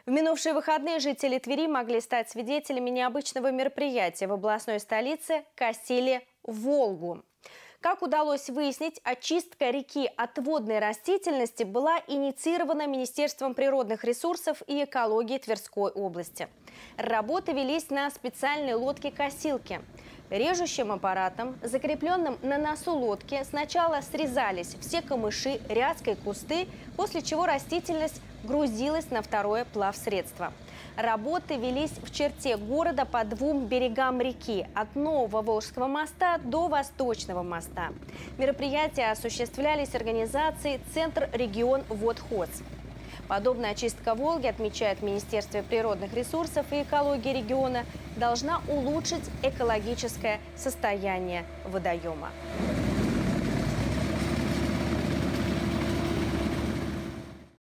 В минувшие выходные жители Твери могли стать свидетелями необычного мероприятия в областной столице косили Волгу. Как удалось выяснить, очистка реки от водной растительности была инициирована Министерством природных ресурсов и экологии Тверской области. Работы велись на специальной лодке-косилке. Режущим аппаратом, закрепленным на носу лодки, сначала срезались все камыши, ряска и кусты, после чего растительность грузилась на второе плавсредство. Работы велись в черте города по двум берегам реки, от Нового Волжского моста до Восточного моста. Мероприятия осуществлялись организацией «Центр регион Водхоз». Подобная очистка Волги, отмечает Министерство природных ресурсов и экологии региона, должна улучшить экологическое состояние водоема.